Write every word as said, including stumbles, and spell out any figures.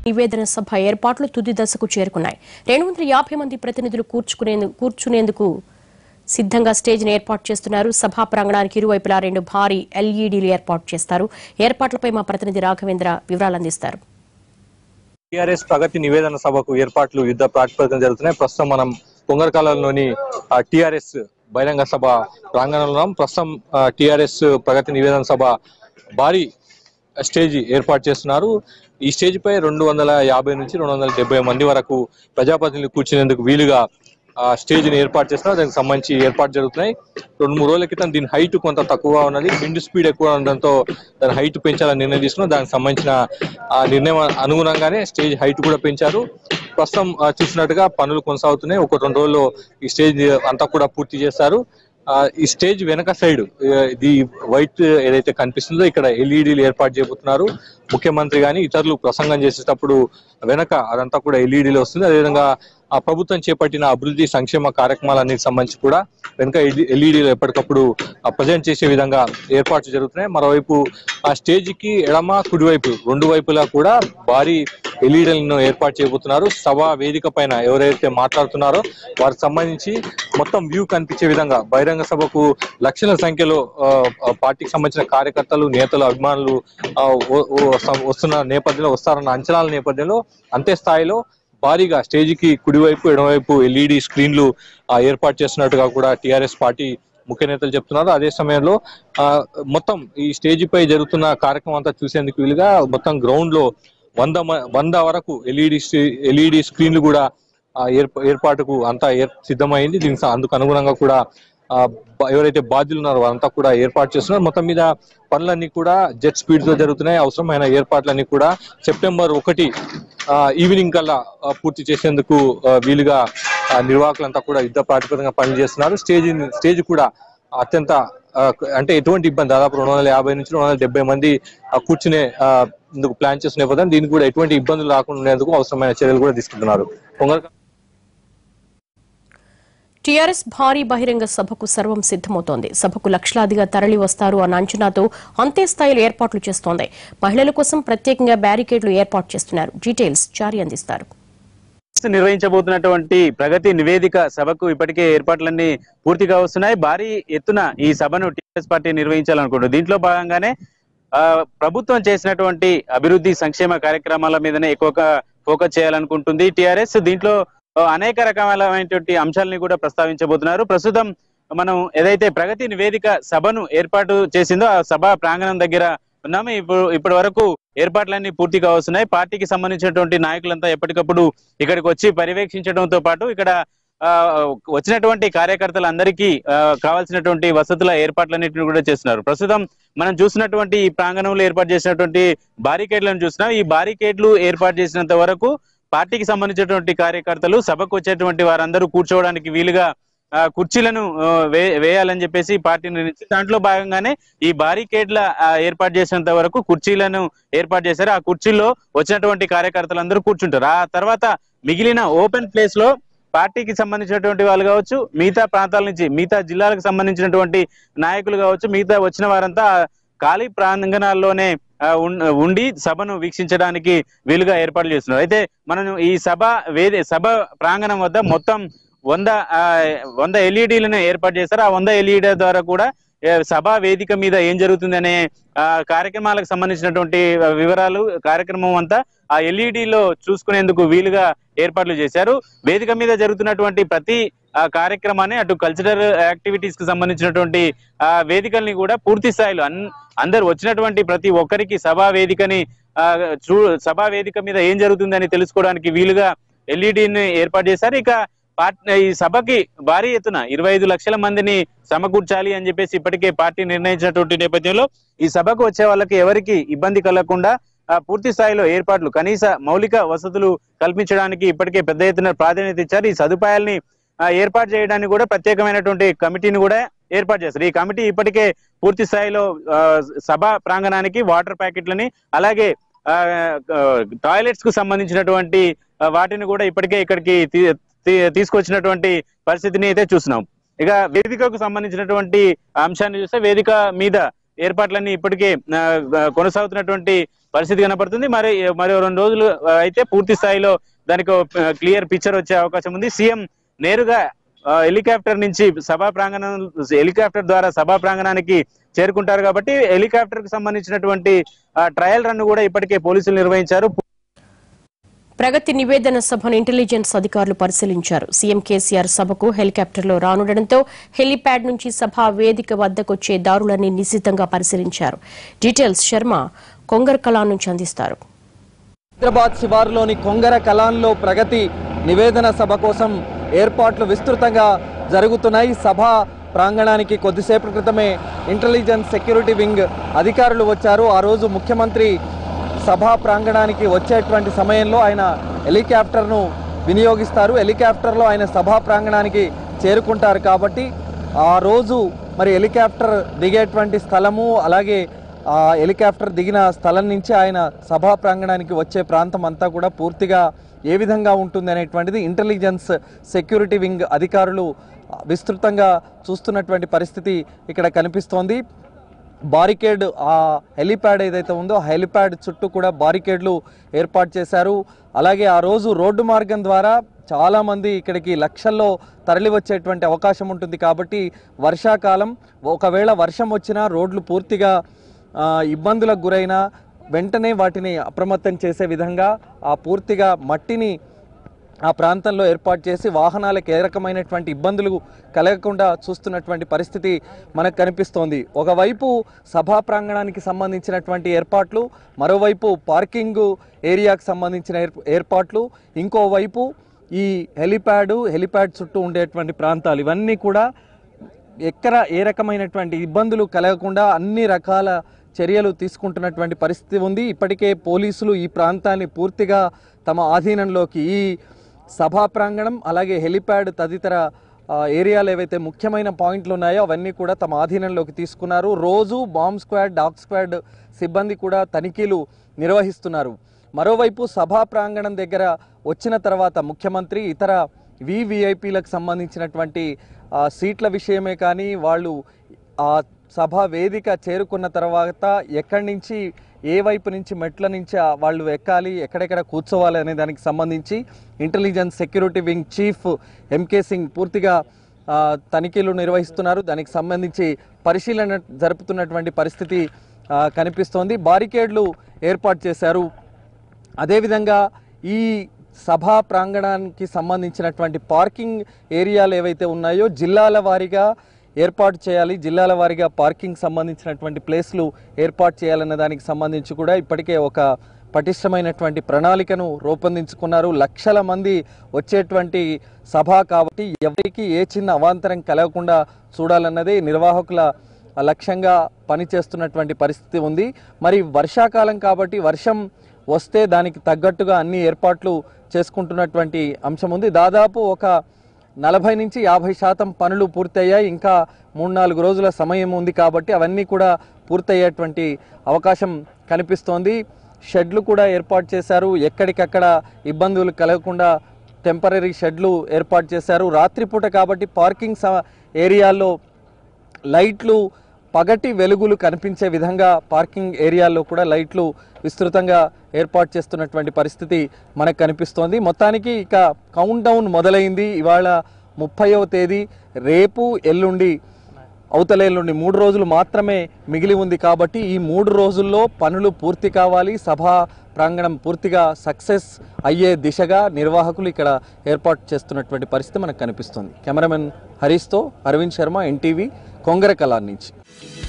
నివేదన సభ ఏర్పాట్లు తుది దశకు చేరుకున్నాయి. రెండు వందల యాభై మంది ప్రతినిధులు కూర్చుకునేందుకు కూర్చునేందుకు సిద్ధంగా స్టేజ్ను ఏర్పాటు చేస్తున్నారు. సభా ప్రాంగణానికి ఇరువైపులా రెండు భారీ ఎల్ఈడీలు ఏర్పాటు చేస్తారు. ఏర్పాట్లపై మా ప్రతినిధి రాఘవేంద్ర వివరాలు అందిస్తారు. టీఆర్ఎస్ ప్రగతి నివేదన సభకు ఏర్పాట్లు యుద్ధ ప్రాతిపదికన జరుగుతున్నాయి. ప్రస్తుతం మనం పొంగరకాలంలోని టీఆర్ఎస్ బహిరంగ సభ ప్రాంగణంలో ప్రస్తుతం టీఆర్ఎస్ ప్రగతి నివేదన సభ భారీ స్టేజ్ ఏర్పాటు చేస్తున్నారు. ఈ స్టేజ్ పై రెండు వందల యాభై నుంచి రెండు వందల డెబ్బై మంది వరకు ప్రజాప్రతినిధులు కూర్చునేందుకు వీలుగా ఆ స్టేజ్ ని ఏర్పాటు చేస్తున్నారు. దానికి సంబంధించి ఏర్పాటు జరుగుతున్నాయి. రెండు మూడు రోజుల క్రితం దీని హైట్ కొంత తక్కువగా ఉన్నది, విండ్ స్పీడ్ ఎక్కువ ఉండడంతో దాని హైట్ పెంచాలని నిర్ణయం తీసుకున్నారు. దానికి సంబంధించిన ఆ నిర్ణయం అనుగుణంగానే స్టేజ్ హైట్ కూడా పెంచారు. ప్రస్తుతం చూసినట్టుగా పనులు కొనసాగుతున్నాయి. ఒక రెండు రోజుల్లో ఈ స్టేజ్ అంతా కూడా పూర్తి చేస్తారు. ఈ స్టేజ్ వెనక సైడ్ ఇది వైట్ ఏదైతే కనిపిస్తుందో ఇక్కడ ఎల్ఈడీలు ఏర్పాటు చేయబోతున్నారు. ముఖ్యమంత్రి గాని ఇతరులు ప్రసంగం చేసేటప్పుడు వెనక అదంతా కూడా ఎల్ఈడీలు వస్తుంది. అదేవిధంగా ఆ ప్రభుత్వం చేపట్టిన అభివృద్ధి సంక్షేమ కార్యక్రమాలన్నిటికి సంబంధించి కూడా వెనుక ఎల్ఈడీలు ఎప్పటికప్పుడు ప్రజెంట్ చేసే విధంగా ఏర్పాట్లు జరుగుతున్నాయి. మరోవైపు ఆ స్టేజ్ కి ఎడమ కుడివైపు రెండు వైపులా కూడా భారీ ఎల్ఈడీలను ఏర్పాటు చేయబోతున్నారు. సభా వేదిక పైన ఎవరైతే మాట్లాడుతున్నారో వారికి సంబంధించి మొత్తం వ్యూ కనిపించే విధంగా బహిరంగ సభకు లక్షల సంఖ్యలో పార్టీకి సంబంధించిన కార్యకర్తలు, నేతలు, అభిమానులు వస్తున్న నేపథ్యంలో వస్తారన్న అంచనాల నేపథ్యంలో అంతే స్థాయిలో భారీగా స్టేజ్ కి కుడివైపు ఎడమవైపు ఎల్ఈడి స్క్రీన్లు ఏర్పాటు చేస్తున్నట్టుగా కూడా టీఆర్ఎస్ పార్టీ ముఖ్య నేతలు చెప్తున్నారు. అదే సమయంలో ఆ మొత్తం ఈ స్టేజ్ పై జరుగుతున్న కార్యక్రమం అంతా చూసేందుకు వీలుగా మొత్తం గ్రౌండ్ లో వంద వంద వరకు ఎల్ఈడి ఎల్ఈడి స్క్రీన్లు కూడా ఏర్పాటుకు అంతా సిద్ధమైంది. దీనికి అందుకు అనుగుణంగా కూడా ఆ ఎవరైతే బాధ్యులు ఉన్నారో వారంతా కూడా ఏర్పాటు చేస్తున్నారు. మొత్తం మీద పనులన్నీ కూడా జెట్ స్పీడ్ తో జరుగుతున్నాయి. అవసరమైన ఏర్పాట్లన్నీ కూడా సెప్టెంబర్ ఒకటి ఈవినింగ్ కల్లా పూర్తి చేసేందుకు వీలుగా నిర్వాహకులంతా కూడా యుద్ధ ప్రాతిపదికన పనులు చేస్తున్నారు. స్టేజ్ స్టేజ్ కూడా అత్యంత అంటే ఎటువంటి ఇబ్బంది దాదాపు రెండు వందల యాభై నుంచి రెండు వందల డెబ్బై మంది కూర్చునే ఇందుకు ప్లాన్ చేస్తున్న నేపథ్యం దీనికి కూడా ఎటువంటి ఇబ్బందులు రాకుండా ఉండేందుకు అవసరమైన చర్యలు కూడా తీసుకుంటున్నారు. టీఆర్ఎస్ భారీ బహిరంగ సభకు సర్వం సిద్దమవుతోంది. సభకు లక్షలాదిగా తరలి వస్తారు అన్న అంచనాతో అంతే స్థాయిలో ఏర్పాట్లు చేస్తోంది. మహిళల కోసం ప్రత్యేకంగా బ్యారికేడ్లు ఏర్పాటు చేస్తున్నారు. డీటెయిల్స్ చారి అందిస్తారు. నిర్వహించబోతున్నటువంటి ప్రగతి నివేదిక సభకు ఇప్పటికే ఏర్పాట్లన్నీ పూర్తిగా వస్తున్నాయి. భారీ ఎత్తున ఈ సభను టీఆర్ఎస్ పార్టీ నిర్వహించాలనుకుంటుంది. దీంట్లో భాగంగానే ఆ ప్రభుత్వం చేసినటువంటి అభివృద్ధి సంక్షేమ కార్యక్రమాల మీదనే ఎక్కువగా ఫోకస్ చేయాలనుకుంటుంది టీఆర్ఎస్. దీంట్లో అనేక రకాలైనటువంటి అంశాలని కూడా ప్రస్తావించబోతున్నారు. ప్రస్తుతం మనం ఏదైతే ప్రగతి నివేదిక సభను ఏర్పాటు చేసిందో ఆ సభ ప్రాంగణం దగ్గర ఉన్నాము. ఇప్పుడు ఇప్పటి వరకు ఏర్పాట్లన్నీ పూర్తిగా వస్తున్నాయి. పార్టీకి సంబంధించినటువంటి నాయకులంతా ఎప్పటికప్పుడు ఇక్కడికి వచ్చి పర్యవేక్షించడంతో పాటు ఇక్కడ ఆ వచ్చినటువంటి కార్యకర్తలందరికీ ఆ కావాల్సినటువంటి వసతుల ఏర్పాట్లన్నింటినీ కూడా చేస్తున్నారు. ప్రస్తుతం మనం చూసినటువంటి ఈ ప్రాంగణంలో ఏర్పాటు చేసినటువంటి బారికేడ్లను చూస్తున్నాం. ఈ బారికేడ్లు ఏర్పాటు చేసినంత వరకు పార్టీకి సంబంధించినటువంటి కార్యకర్తలు సభకు వచ్చేటువంటి వారందరూ కూర్చోవడానికి వీలుగా కుర్చీలను వే వేయాలని చెప్పేసి పార్టీ నిర్ణయించి దాంట్లో భాగంగానే ఈ బారికేడ్ల ఏర్పాటు చేసినంత వరకు కుర్చీలను ఏర్పాటు చేశారు. ఆ కుర్చీల్లో వచ్చినటువంటి కార్యకర్తలందరూ కూర్చుంటారు. ఆ తర్వాత మిగిలిన ఓపెన్ ప్లేస్ లో పార్టీకి సంబంధించినటువంటి వాళ్ళు కావచ్చు, మిగతా ప్రాంతాల నుంచి మిగతా జిల్లాలకు సంబంధించినటువంటి నాయకులు కావచ్చు, మిగతా వచ్చిన వారంతా ఖాళీ ప్రాంగణాల్లోనే ఉండి సభను వీక్షించడానికి వీలుగా ఏర్పాట్లు చేస్తున్నారు. అయితే మనం ఈ సభ వేది సభ ప్రాంగణం వద్ద మొత్తం వంద వంద ఎల్ఈడీలను ఏర్పాటు చేస్తారు. ఆ వంద ఎల్ఈడీ ద్వారా కూడా సభా వేదిక మీద ఏం జరుగుతుంది అనే కార్యక్రమాలకు సంబంధించినటువంటి వివరాలు కార్యక్రమం అంతా ఆ ఎల్ఈడీలో చూసుకునేందుకు వీలుగా ఏర్పాట్లు చేశారు. వేదిక మీద జరుగుతున్నటువంటి ప్రతి ఆ కార్యక్రమాన్ని అటు కల్చరల్ యాక్టివిటీస్ కి సంబంధించినటువంటి ఆ వేదికల్ని కూడా పూర్తి స్థాయిలో అన్ అందరు వచ్చినటువంటి ప్రతి ఒక్కరికి సభా వేదికని ఆ చూ సభా వేదిక మీద ఏం జరుగుతుందని తెలుసుకోవడానికి వీలుగా ఎల్ఈడీని ఏర్పాటు చేశారు. ఇక పార్టీ ఈ సభకి భారీ ఎత్తున ఇరవై ఐదు లక్షల మందిని సమకూర్చాలి అని చెప్పేసి ఇప్పటికే పార్టీ నిర్ణయించినటువంటి నేపథ్యంలో ఈ సభకు వచ్చే వాళ్ళకి ఎవరికి ఇబ్బంది కలగకుండా పూర్తి స్థాయిలో ఏర్పాట్లు కనీస మౌలిక వసతులు కల్పించడానికి ఇప్పటికే పెద్ద ఎత్తున ప్రాధాన్యత ఇచ్చారు. ఈ సదుపాయాల్ని ఏర్పాటు చేయడానికి కూడా ప్రత్యేకమైనటువంటి కమిటీని కూడా ఏర్పాటు చేస్తారు. ఈ కమిటీ ఇప్పటికే పూర్తి స్థాయిలో సభ ప్రాంగణానికి వాటర్ ప్యాకెట్లని అలాగే టాయిలెట్స్ కు సంబంధించినటువంటి వాటిని కూడా ఇప్పటికే ఇక్కడికి తీసుకొచ్చినటువంటి పరిస్థితిని అయితే చూస్తున్నాం. ఇక వేదికకు సంబంధించినటువంటి అంశాన్ని చూస్తే వేదిక మీద ఏర్పాట్లన్నీ ఇప్పటికే కొనసాగుతున్నటువంటి పరిస్థితి కనపడుతుంది. మరి మరో రెండు రోజులు అయితే పూర్తి స్థాయిలో దానికి క్లియర్ పిక్చర్ వచ్చే అవకాశం ఉంది. సీఎం నేరుగా హెలికాప్టర్ నుంచి సభా ప్రాంగణం హెలికాప్టర్ ద్వారా సభా ప్రాంగణానికి చేరుకుంటారు కాబట్టి హెలికాప్టర్ కు సంబంధించినటువంటి ట్రయల్ రన్ కూడా ఇప్పటికే పోలీసులు నిర్వహించారు. ప్రగతి నివేదన సభను ఇంటెలిజెన్స్ అధికారులు పరిశీలించారు. సీఎం కేసీఆర్ సభకు హెలికాప్టర్లో రానుండటంతో హెలిప్యాడ్ నుంచి సభా వేదిక వద్దకొచ్చే దారులన్నీ నిశితంగా పరిశీలించారు. డీటెయిల్స్ శర్మ కొంగర్ కలాన్ నుంచి అందిస్తారు. హైదరాబాద్ శివారులోని కొంగర కలాన్లో ప్రగతి నివేదన సభ కోసం ఏర్పాట్లు విస్తృతంగా జరుగుతున్నాయి. సభ ప్రాంగణానికి కొద్దిసేపటి క్రితమే ఇంటెలిజెన్స్ సెక్యూరిటీ వింగ్ అధికారులు వచ్చారు. ఆ రోజు ముఖ్యమంత్రి సభా ప్రాంగణానికి వచ్చేటువంటి సమయంలో ఆయన హెలికాప్టర్ను వినియోగిస్తారు. హెలికాప్టర్లో ఆయన సభా ప్రాంగణానికి చేరుకుంటారు కాబట్టి ఆ రోజు మరి హెలికాప్టర్ దిగేటువంటి స్థలము అలాగే ఆ హెలికాప్టర్ దిగిన స్థలం నుంచి ఆయన సభా ప్రాంగణానికి వచ్చే ప్రాంతం అంతా కూడా పూర్తిగా ఏ విధంగా ఉంటుంది అనేటువంటిది ఇంటెలిజెన్స్ సెక్యూరిటీ వింగ్ అధికారులు విస్తృతంగా చూస్తున్నటువంటి పరిస్థితి ఇక్కడ కనిపిస్తోంది. బారికేడ్ ఆ హెలిప్యాడ్ ఏదైతే ఉందో ఆ హెలిప్యాడ్ చుట్టూ కూడా బారికేడ్లు ఏర్పాటు చేశారు. అలాగే ఆ రోజు రోడ్డు మార్గం ద్వారా చాలామంది ఇక్కడికి లక్షల్లో తరలి వచ్చేటువంటి అవకాశం ఉంటుంది కాబట్టి వర్షాకాలం ఒకవేళ వర్షం వచ్చినా రోడ్లు పూర్తిగా ఇబ్బందులకు గురైనా వెంటనే వాటిని అప్రమత్తం చేసే విధంగా ఆ పూర్తిగా మట్టిని ఆ ప్రాంతంలో ఏర్పాటు చేసి వాహనాలకు ఏ రకమైనటువంటి ఇబ్బందులు కలగకుండా చూస్తున్నటువంటి పరిస్థితి మనకు కనిపిస్తోంది. ఒకవైపు సభా ప్రాంగణానికి సంబంధించినటువంటి ఏర్పాట్లు, మరోవైపు పార్కింగ్ ఏరియాకు సంబంధించిన ఏర్పాట్లు, ఇంకోవైపు ఈ హెలిప్యాడ్ హెలిప్యాడ్ చుట్టూ ఉండేటువంటి ప్రాంతాలు ఇవన్నీ కూడా ఎక్కడ ఏ రకమైనటువంటి ఇబ్బందులు కలగకుండా అన్ని రకాల చర్యలు తీసుకుంటున్నటువంటి పరిస్థితి ఉంది. ఇప్పటికే పోలీసులు ఈ ప్రాంతాన్ని పూర్తిగా తమ ఆధీనంలోకి ఈ సభా ప్రాంగణం అలాగే హెలిప్యాడ్ తదితర ఏరియాలు ఏవైతే ముఖ్యమైన పాయింట్లు ఉన్నాయో అవన్నీ కూడా తమ ఆధీనంలోకి తీసుకున్నారు. రోజు బాంబ్ స్క్వాడ్ డాగ్ స్క్వాడ్ సిబ్బంది కూడా తనిఖీలు నిర్వహిస్తున్నారు. మరోవైపు సభా ప్రాంగణం దగ్గర వచ్చిన తర్వాత ముఖ్యమంత్రి ఇతర వివిఐపీలకు సంబంధించినటువంటి సీట్ల విషయమే కానీ వాళ్ళు ఆ సభా వేదిక చేరుకున్న తర్వాత ఎక్కడి నుంచి ఏ వైపు నుంచి మెట్ల నుంచి వాళ్ళు ఎక్కాలి ఎక్కడెక్కడ కూర్చోవాలి అనే దానికి సంబంధించి intelligence security wing chief M K Singh పూర్తిగా తనిఖీలు నిర్వహిస్తున్నారు. దానికి సంబంధించి పరిశీలన జరుపుతున్నటువంటి పరిస్థితి కనిపిస్తోంది. బారికేడ్లు ఏర్పాటు చేశారు. అదేవిధంగా ఈ సభా ప్రాంగణానికి సంబంధించినటువంటి పార్కింగ్ ఏరియాలు ఏవైతే ఉన్నాయో జిల్లాల వారీగా ఏర్పాటు చేయాలి. జిల్లాల వారీగా పార్కింగ్ సంబంధించినటువంటి ప్లేస్లు ఏర్పాటు చేయాలన్న దానికి సంబంధించి కూడా ఇప్పటికే ఒక పటిష్టమైనటువంటి ప్రణాళికను రూపొందించుకున్నారు. లక్షల మంది వచ్చేటువంటి సభ కాబట్టి ఎవరికి ఏ చిన్న అవాంతరం కలగకుండా చూడాలన్నదే నిర్వాహకుల లక్ష్యంగా పనిచేస్తున్నటువంటి పరిస్థితి ఉంది. మరి వర్షాకాలం కాబట్టి వర్షం వస్తే దానికి తగ్గట్టుగా అన్ని ఏర్పాట్లు చేసుకుంటున్నటువంటి అంశం ఉంది. దాదాపు ఒక నలభై నుంచి యాభై శాతం పనులు పూర్తయ్యాయి. ఇంకా మూడు నాలుగు రోజుల సమయం ఉంది కాబట్టి అవన్నీ కూడా పూర్తయ్యేటువంటి అవకాశం కనిపిస్తోంది. షెడ్లు కూడా ఏర్పాటు చేశారు. ఎక్కడికక్కడ ఇబ్బందులు కలగకుండా టెంపరీ షెడ్లు ఏర్పాటు చేశారు. రాత్రిపూట కాబట్టి పార్కింగ్ ఏరియాల్లో లైట్లు పగటి వెలుగులు కనిపించే విధంగా పార్కింగ్ ఏరియాల్లో కూడా లైట్లు విస్తృతంగా ఏర్పాటు చేస్తున్నటువంటి పరిస్థితి మనకు కనిపిస్తోంది. మొత్తానికి ఇక కౌంట్ డౌన్ మొదలైంది. ఇవాళ ముప్పైవ తేదీ, రేపు ఎల్లుండి అవతలేళ్ళుండి మూడు రోజులు మాత్రమే మిగిలి ఉంది కాబట్టి ఈ మూడు రోజుల్లో పనులు పూర్తి కావాలి. సభా ప్రాంగణం పూర్తిగా సక్సెస్ అయ్యే దిశగా నిర్వాహకులు ఇక్కడ ఏర్పాటు చేస్తున్నటువంటి పరిస్థితి మనకు కనిపిస్తుంది. కెమెరామెన్ హరీష్తో అరవింద్ శర్మ, ఎన్టీవీ, కొంగర కలాన్ నుంచి.